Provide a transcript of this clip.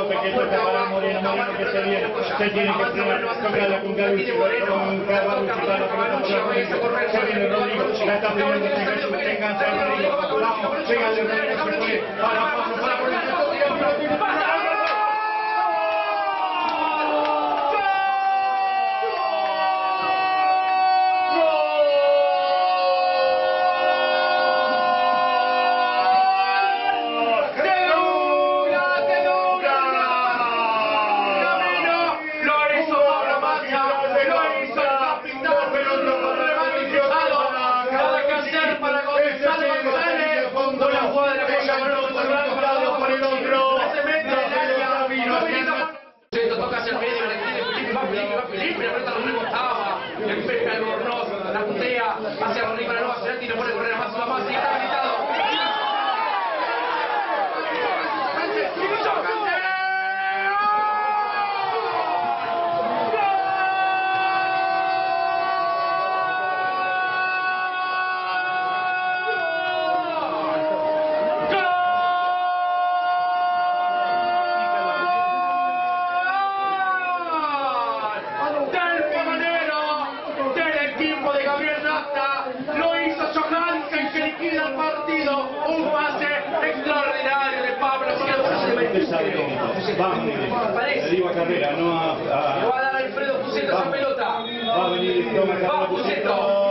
López, que toca para Moreno, Moreno que se viene, se tiene que frenar, tocarla con Galucci para la pelota por la derecha, se viene Rodrigo, la está pidiendo que engancha a Rodrigo, vamos, llega el Rodrigo, se pone para paso, para por el pasa. Felipe, aprieta los rebotaba, empeja el bornoso, la putea, hacia arriba la nueva ciudad y le pone a correr a más y está habilitado. Lo hizo Johansen, que liquida el partido. Un pase extraordinario de Pablo. Le digo a Carrera, no a... Lo va a dar Alfredo Puceto esa pelota. Va a venir, toma Carrera Puceto.